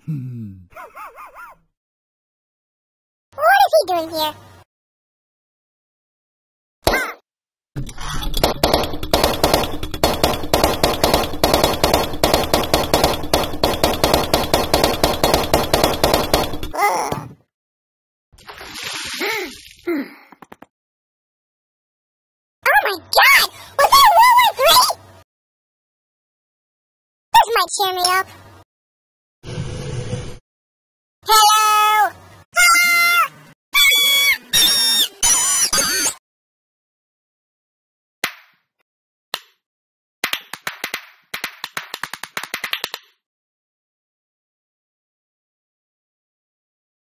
What is he doing here? Oh my God! Was that World War III? This might cheer me up.